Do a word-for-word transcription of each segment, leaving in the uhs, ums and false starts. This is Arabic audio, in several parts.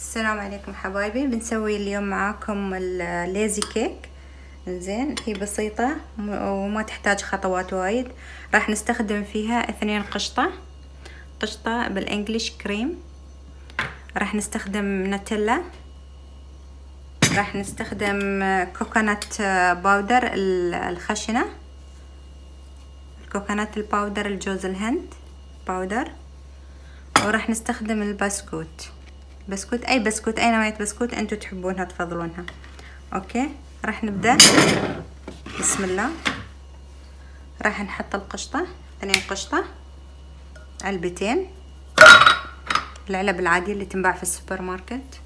السلام عليكم حبايبي. بنسوي اليوم معاكم الليزي كيك. زين، هي بسيطة وما تحتاج خطوات وايد. راح نستخدم فيها اثنين قشطة قشطة بالانجليش كريم، راح نستخدم نوتيلا، راح نستخدم كوكونات باودر الخشنة، الكوكونات الباودر الجوز الهند باودر، وراح نستخدم البسكوت بسكوت اي بسكوت اي نوعية بسكوت انتو تحبونها تفضلونها. اوكي، راح نبدأ. بسم الله. راح نحط القشطة، اثنين قشطة، علبتين، العلب العادية اللي تنباع في السوبر ماركت.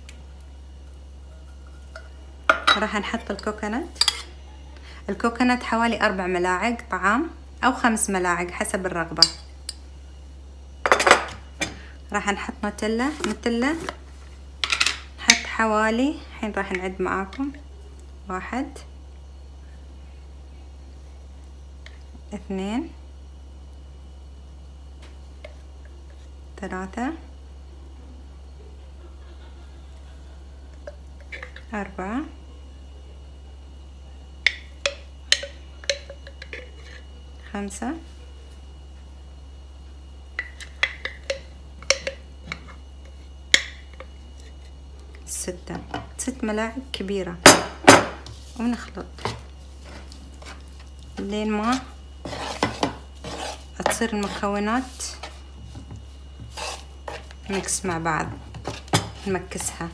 راح نحط الكوكونات الكوكونات حوالي اربع ملاعق طعام او خمس ملاعق حسب الرغبة. راح نحط نوتيلا نوتيلا نحط حوالي، الحين راح نعد معاكم، واحد اثنين ثلاثة أربعة خمسة ستة ست ملاعق كبيرة، ونخلط لين ما تصير المكونات ميكس مع بعض. نمكسها.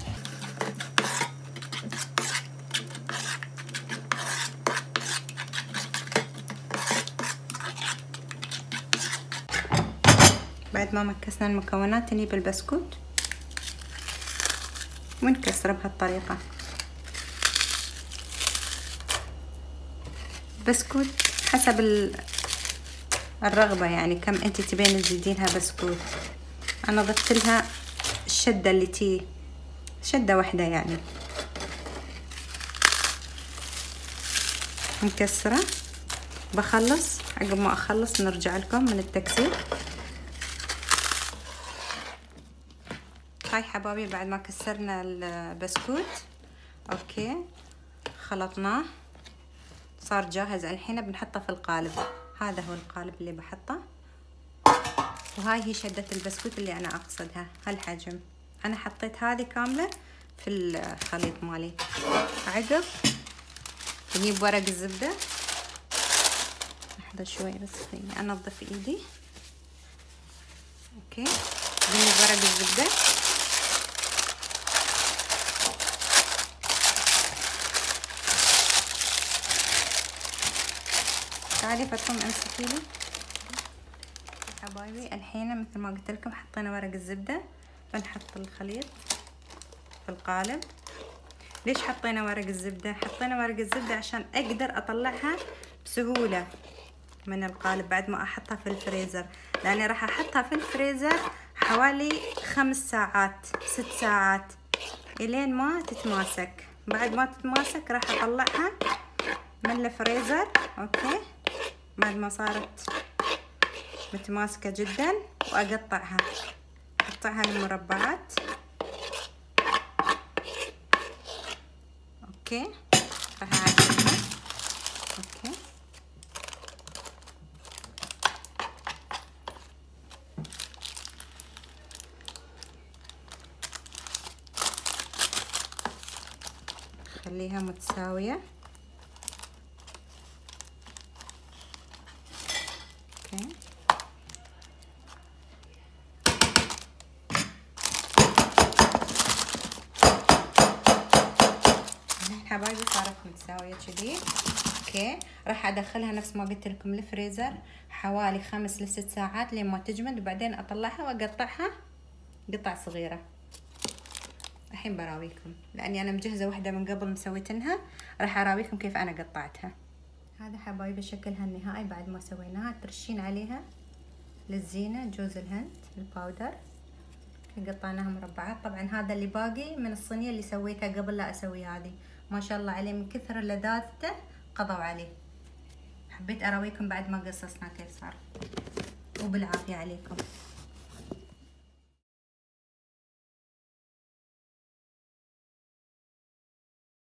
بعد ما مكسنا المكونات نجيب البسكوت ونكسره بهالطريقة. بسكوت حسب الرغبة، يعني كم انت تبين تزيدينها بسكوت. انا ضفت لها الشدة اللي تي شدة واحدة يعني. نكسره. بخلص، عقب ما اخلص نرجع لكم من التكسير. هاي حبايبي بعد ما كسرنا البسكوت، اوكي خلطناه صار جاهز. الحين بنحطه في القالب. هذا هو القالب اللي بحطه، وهاي هي شدة البسكوت اللي انا اقصدها، هالحجم. انا حطيت هذه كاملة في الخليط مالي. عقب نجيب ورق الزبدة. لحظة شوي بس خليني انظف ايدي. اوكي، نجيب ورق الزبدة، تعالي فاطمة امسكي لي حبايبي. الحين مثل ما قلت لكم حطينا ورق الزبدة، بنحط الخليط في القالب. ليش حطينا ورق الزبدة؟ حطينا ورق الزبدة عشان اقدر اطلعها بسهولة من القالب بعد ما احطها في الفريزر، لاني راح احطها في الفريزر حوالي خمس ساعات ست ساعات الين ما تتماسك. بعد ما تتماسك راح اطلعها من الفريزر. اوكي، بعد ما صارت متماسكة جدا، واقطعها اقطعها لمربعات. اوكي، راح اعجنها. اوكي، خليها متساوية. اوكي، حبايبي صارت متساوية كذي. اوكي، راح ادخلها نفس ما قلت لكم الفريزر حوالي خمس لست ساعات لين ما تجمد، وبعدين اطلعها واقطعها قطع صغيرة. الحين براويكم، لاني انا مجهزة واحدة من قبل مسويتنها، راح اراويكم كيف انا قطعتها. هذا حبايبي شكلها النهائي بعد ما سويناها. ترشين عليها للزينة جوز الهند الباودر. قطعناها مربعات. طبعا هذا اللي باقي من الصينية اللي سويتها قبل لا اسوي هذه. ما شاء الله عليه من كثر لذاذته قضوا عليه. حبيت اراويكم بعد ما قصصنا كيف صار، وبالعافية عليكم.